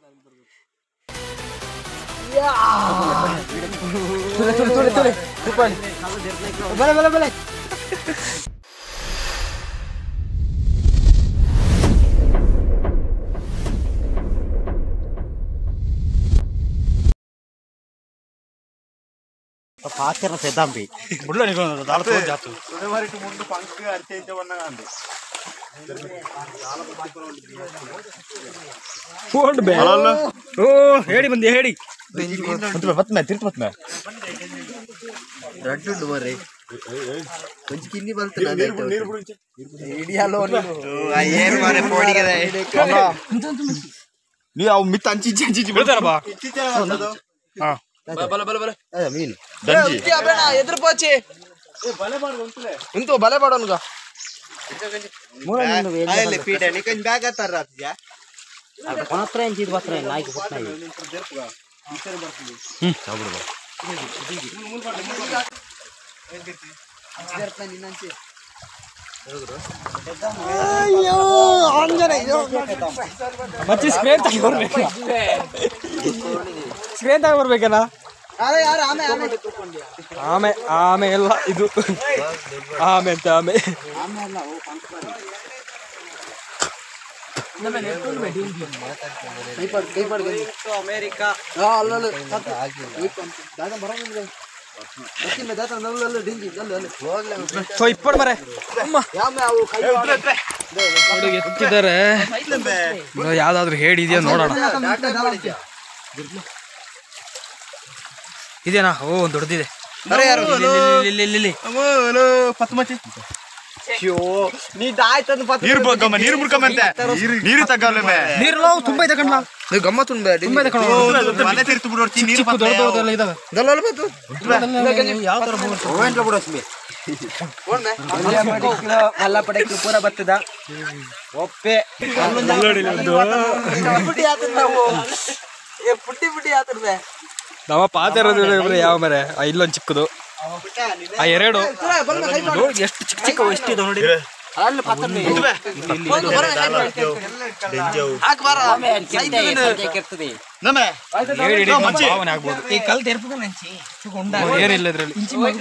pacar sedampi. Bulan ni kau dah tahu jatuh. Hari itu mundur pangsi arti itu warna ande. Fold bell. Oh, hedi bandi hedi. Betul betul betul. Radu dua re. Kunci kini baru terada. Ini halo ni. Ayer mana podi kita. Ni awak mitanci janji. Betul apa? Ah. Bala. Amin. Janji. Dia apa na? Yeder poche. Untuk bala padon ka. Ayo feed ni kan bag atar rat ya. Ada konatren jid batren naik batren. Sabar ba. Ayo, anjay ayo. Macam screen tak berbeza. Screen tak berbeza na. Are yaar Ame ella idu. Ame ame. America. So ippar mare. Amma. ನೋಡಿ ಎತ್ತಿದ್ದಾರೆ. ಯಾವ್ದಾದ್ರು ಹೇಳಿ ಇದೆಯಾ ನೋಡೋಣ. ಇದೇನಾ? ಓ ಒಂದು ದೊಡ್ಡದಿದೆ. ಇಲ್ಲಿ ನೀರು ಮುರ್ಕಂಬಂತೆ ನೀರು ತಗಲಮೆ ನೀರು ತುಂಬಾ ಇದೆ ಕಣ್ಣ. ಗಮ್ಮತ್ ತುಂಬಾ ಇದೆ ಕಣ್ಣ. ಮನೆ ತಿರ್ತು ಬಿಡೋರ್ತಿ ನೀರು ದೊಡ್ಡದೆಲ್ಲ ಇದಾವೆ. ಯಾವ ತರ ಅಲ್ಲ ಪಡೆಕ್ಕೆ ಪೂರ ಬರ್ತದ ಒಪ್ಪೆ ಪುಟ್ಟಿ ಆತದೆ. ನಮ್ಮ ಪಾತ ಇರೋದು ಯಾವ ಮರೆ ಇಲ್ಲೊಂದು ಚಿಕ್ಕದು ಆ ಎರಡು ಎಷ್ಟು ಚಿಕ್ಕ ಎಷ್ಟು ಇದೆ ನೋಡಿ. ಏನಿಲ್ಲ ಇದ್ರಲ್ಲಿ.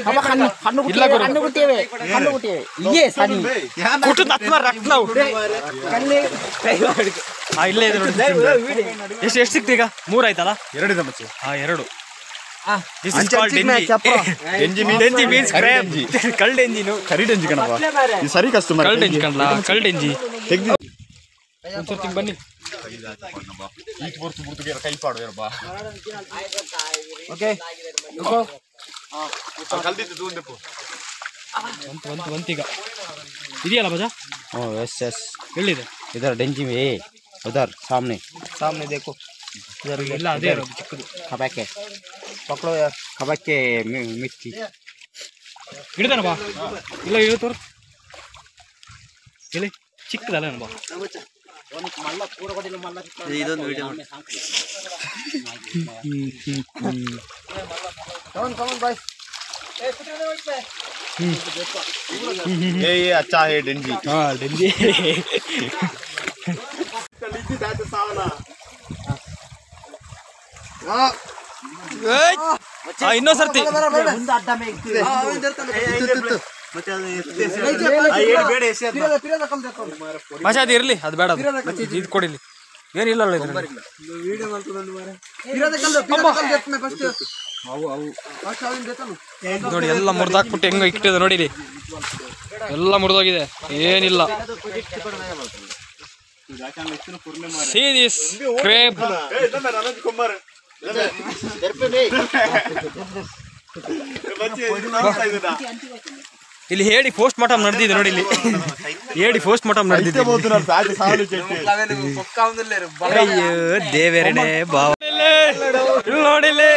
ಇಲ್ಲೇ ಇದೆ ನೋಡಿ. ಎಷ್ಟು ಸಿಕ್ತು ಈಗ? 3 ಆಯ್ತಲ್ಲ? 2 ಇದೆ ಮಚ್ಚಿ. 2. This is called denji means crab. Kal denji no. ಕರಿ ಡೆಂಜಿ ಕಣಪ್ಪ. ಈ ಸರಿ ಕಸ್ಟಮರ್ ಕಲ್ ಡೆಂಜಿ ಕಣಲ್ಲ. ಕಲ್ ಡೆಂಜಿ. ಒಂದ್ಸರ್ತಿ ಬನ್ನಿ. ಈಟ್ ಬರ್ತು ಕೈ ಪಾಡು ಯಾರಪ್ಪ. ಓಕೆ ಕಲ್ದಿದ್ದು ದೂಂದೆಪ್ಪು ಒಂತೀಗ ಇದೆಯಲ್ಲ ಬಜಾ? यस ಎಲ್ಲಿದೆ? इधर डेंजी में उधर सामने देखो इधर ಇಲ್ಲ ಅದೇ ಇರೋದು ಚಿಕ್ಕದು. खबाके पकड़ो यार खबाके मिर्ची ಹಿಡಿದಾನ ಬಾ. ಇಲ್ಲ ಇಳು ತೋರು. ಇಲ್ಲಿ ಚಿಕ್ಕದಲ್ಲ ಬಾ. ಇದೊಂದು ವಿಡಿಯೋ कौन भाई ये अच्छा है डेंजी. ಹಾ ಡೆಂಜಿ. ಇನ್ನೊಂದ್ ಸರ್ತಿ ಮಚಾ ಅದು ಇರ್ಲಿ, ಅದು ಬೇಡ. ಇದು ಕೊಡಿಲಿ. ಏನಿಲ್ಲ ನೋಡಿ. ಎಲ್ಲ ಮುರಿದಾಕ್ಬಿಟ್ಟು ಹೆಂಗ ಇಟ್ಟಿದೆ ನೋಡಿ. ಎಲ್ಲ ಮುರಿದೋಗಿದೆ, ಏನಿಲ್ಲ. See this crab. ಇಲ್ಲಿ ಹೇಳಿ ಪೋಸ್ಟ್ ಮಾರ್ಟಮ್ ನಡೆದಿದೆ ನೋಡಿ. ಇಲ್ಲಿ ಹೇಳಿ ಪೋಸ್ಟ್ ಮಾರ್ಟಮ್ ನಡೆದಿದೆ. ಅಯ್ಯೋ ದೇವರೇ ಬಾವ. ಇಲ್ಲಿ ನೋಡಿಲ್ಲಿ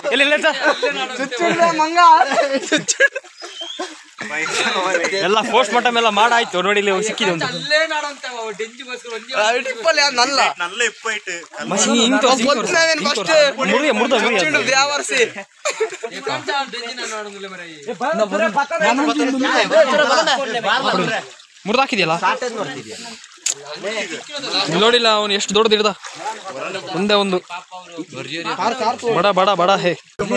ಎಲ್ಲ ಪೋಸ್ಟ್ ಮಾರ್ಟಮ್ ಎಲ್ಲ ಮಾಡಾಯ್ತು ನೋಡಿ. ಇಲ್ಲಿ ಸಿಕ್ಕಿದೆ ಒಂದು ಮುರಿದಾಕಿದೆಯಲ್ಲ ನೋಡಿಲ್ಲ. ಅವನು ಎಷ್ಟು ದೊಡ್ಡದು ಹಿಡ್ದ. ಮುಂದೆ ಒಂದು ಬಡ ಬಡ ಬಡ ಹೇ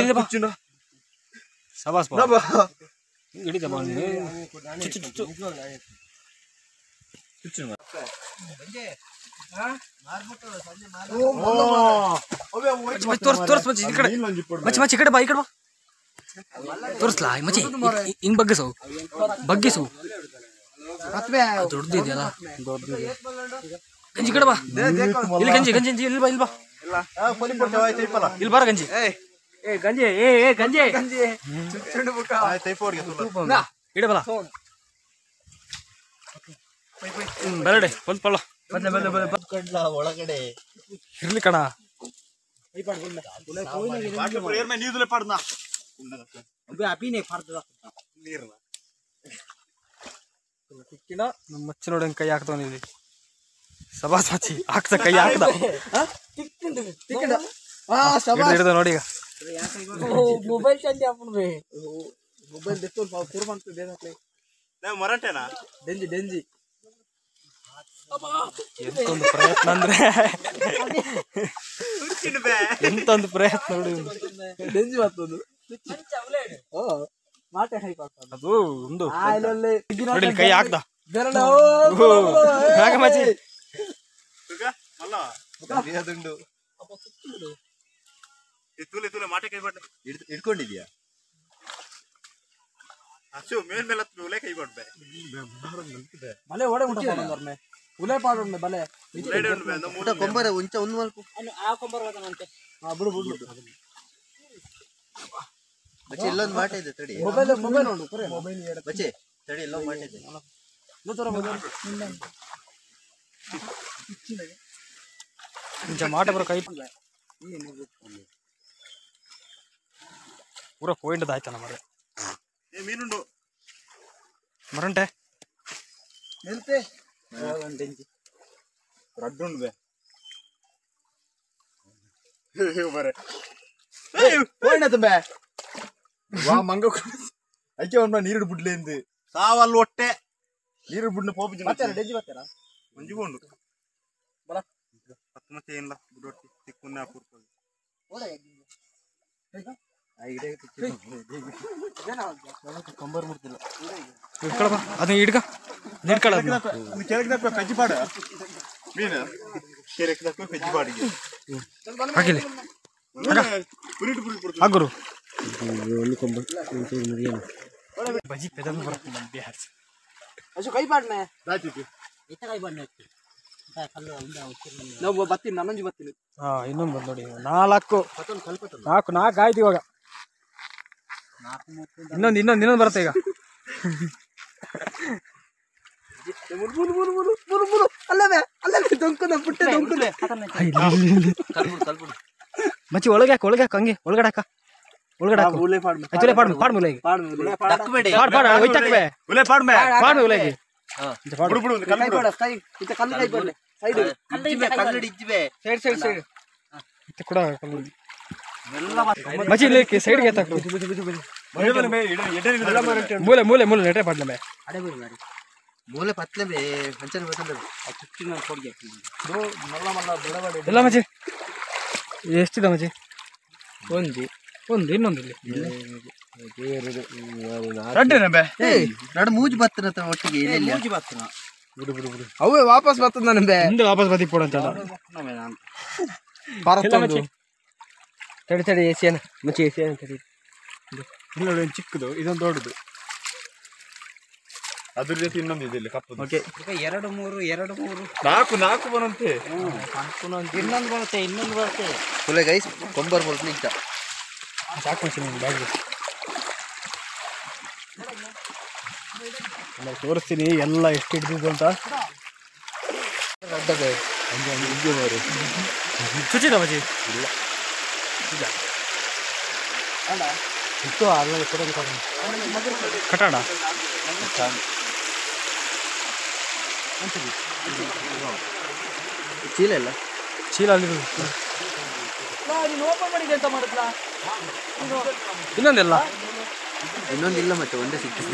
ಸಬಾಸ್ ಹಿಡಿದಪ್ಪ ತೋರ್ಸ್ ಮಚ್ಚಿ ಈ ಕಡೆ ಮಚ್ಚಿ ಈ ಕಡೆ ಬಾ ತೋರಿಸ್ಲಾ ಮಚ್ಚಿ ಹಿಂಗ್ ಬಗ್ಗಿಸು ದೊಡ್ಡದಿದೆಯಲ್ಲ ಗಂಜಿ ಕಡೆ ಬಾ ಇಲ್ಲಿ ಗಂಜಿ ಇಲ್ಲಿ ಬಾ ಇಲ್ಲಿ ಬಾರ ಗಂಜಿ ಗಂಜಿ ಇಡಬಲ್ಲ ಬರಡೆ ಒಂದು ಪಳ್ಳ ಒಳಗಡೆ ಇರ್ಲಿ ಕಣ ನಮ್ಮ ಮಚ್ಚಿ ನೋಡಿ ಕೈ ಹಾಕ್ತವನ ಇಲ್ಲಿ ಸಬಾಸ್ ಮಚ್ಚಿ ಹಾಕ್ತ ಕೈ ಹಾಕ್ದ ಹಿಡ್ದ ನೋಡಿ ಈಗ ಮೊಬೈಲ್ ಚಂದಿ ಮೊಬೈಲ್ ಮರಾಠೇನಾ ಡೆಂಜಿ ಎಂತೊಂದು ಪ್ರಯತ್ನ ಅಂದ್ರೆ ಎಂತೊಂದು ಪ್ರಯತ್ನ ನೋಡಿ ಡೆಂಜಿ ಬರ್ತದು ಅದು ಒಂದು ನೋಡಿ ಕೈ ಹಾಕ್ದ ಮಚ್ಚಿ ಇಟ್ಕೊಂಡಿದ್ಯಾ ಬಲೆ ಓಡೆ ಉಲೆ ಪಾಡು ಬಲೆ ಕೊಂಬರ ಉಂಚ ಒಂದು ಮಲ್ಕು ಬಿಡು ಬಚ್ಚೆ ಇಲ್ಲೊಂದು ಮಾಟ ಇದೆ ತಡಿ ಮೊಬೈಲ್ ನೋಡು ಬಚ್ಚೆ ತಡಿ ಇಲ್ಲೊಂದು ಮಾಟ ಇದೆ ಮಾಟ ಬರೋ ಕೈ ಪೂರ ಪಾಯಿಂಟ್ ಆಯ್ತಾನ ಮರ ಮೀನುಂಡು ಮರಂಟೆ ನಿಲ್ತೆ ರಡ್ಡುಂಡು ಬೇ ತುಂಬೆ ವಾ ಮಂಗ ಐಕೆ ಒಂದ್ ನೀರು ಬಿಡ್ಲಿ ಎಂದು ಸಾವಲ್ ಹೊಟ್ಟೆ ನೀರು ಬಿಡ್ನ ಪೋಪಿ ಡೆಂಜಿ ಬರ್ತಾರ ಮುಂಜಿಗೊಂಡು ಬಲ ಹತ್ತು ಮತ್ತೆ ಏನಿಲ್ಲ ಬಿಡೊಟ್ಟಿ ತಿಕ್ಕುನ್ನ ಕೂರ್ಕೊಂಡು ಕೊಂಬರ್ ಮುಡ್ತಿಲ್ಲ ಹಿಡ್ಕೊಳಪ್ಪ ಅದನ್ನ ಹಿಡ್ಕ ಹಿಡ್ಕೊಳ ಕೆಳಗೆ ಕಜ್ಜಿಪಾಡ ಮೀನು ಕೆರೆಗೆ ಕಜ್ಜಿಪಾಡಿಗೆ ಹಾಕಿಲಿ ಹಾಗುರು ಬಜಿ ಪೆದಲ್ ಬರುತ್ತೆ ಅಶು ಕೈ ಪಾಡ್ನೆ ನಾವು ಬರ್ತೀನಿ ನಾನೊಂಜಿ ಬರ್ತೀನಿ ಇನ್ನೊಂದು ಬಂದು ನೋಡಿ ನಾಲ್ಕು ಆಯ್ತು ಇವಾಗ ಇನ್ನೊಂದು ಬರುತ್ತೆ ಈಗ ಮಚ್ಚಿ ಒಳಗೆ ಹಾಕ ಹಂಗೆ ಒಳಗಡೆ ಹಾಕ ಮಚ್ಚಿ ಸೈಡ್ಗೆ ಮೂಲೆ ಮೂಲೆ ಮೂಲೆ ನೆಟ್ರೆ ಪಾಡ್ಲ ಮೂಲೆ ಪತ್ಲೆ ಎಲ್ಲ ಮಚ್ಚಿ ಎಷ್ಟಿದೆ ಮಚ್ಚಿ ಒಂದು ಇನ್ನೊಂದು ನಡು ಮೂಜಿ ಬತ್ತನ ಒಟ್ಟಿಗೆ ಮೂಜಿ ಬತ್ತನ ಅವೇ ವಾಪಸ್ ಬರ್ತದ ನನಗೆ ಮುಂದೆ ವಾಪಸ್ ಬದಿಕ್ ಕೊಡ ಅಂತ ತಡಿ ಏಸಿಯನ್ ಮಚ್ಚಿ ಏಸಿಯನ್ ತಡಿ ನೋಡಿ ಚಿಕ್ಕದು ಇದೊಂದು ದೊಡ್ಡದು ಅದ್ರ ಜೊತೆ ಇನ್ನೊಂದು ಇದೆ ಇಲ್ಲಿ ಕಪ್ಪು ಓಕೆ ಎರಡು ಮೂರು ನಾಲ್ಕು ಬರಂತೆ ಇನ್ನೊಂದು ಬರುತ್ತೆ ಫುಲ್ ಗೈಸ್ ಕೊಂಬರ್ ಬರುತ್ತೆ ನಿಜ ಸಾಕು ಮಚ್ಚಿ ನಿಮ್ಗೆ ಬ್ಯಾಗ್ ತೋರಿಸ್ತೀನಿ ಎಲ್ಲ ಎಷ್ಟು ಹಿಡಿದಿದ್ದು ಅಂತ ಚುಚ್ಚಿದ ಮಚ್ಚಿ ಇಲ್ಲ ಇತ್ತು ಅಲ್ಲ ಕಟಾಡ ಚೀಲ ಇಲ್ಲ ಚೀಲ ಅಲ್ಲಿ ಇನ್ನೊಂದೆಲ್ಲ ಇನ್ನೊಂದಿಲ್ಲ ಮತ್ತೆ ಒಂದೇ ಸಿಕ್ಕಿದ್ದು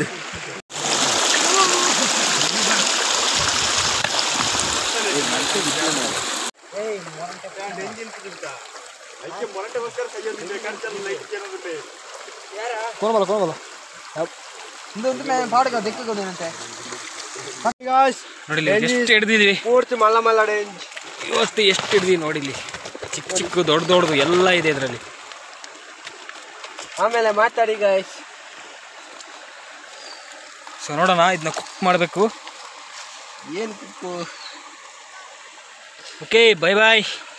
ನೋಡಿಲಿ ಎಷ್ಟು ಹಿಡ್ದಿದ್ವಿ, ಪೂರ್ತಿ ಮಲ್ಲ ಮಲ್ಲ ರೇಂಜ್. ಇವತ್ತು ಎಷ್ಟು ಹಿಡ್ದಿವಿ ನೋಡಿಲಿ. ಚಿಕ್ಕ ಚಿಕ್ಕ ದೊಡ್ಡ ದೊಡ್ಡದು ಎಲ್ಲ ಇದೆ ಇದರಲ್ಲಿ. ಆಮೇಲೆ ಮಾತಾಡಿ ಗಾಯ್ಸ್. ಸೊ ನೋಡೋಣ, ಇದನ್ನ ಕುಕ್ ಮಾಡಬೇಕು. ಏನು ಕುಕ್ಕು? Okay, bye bye.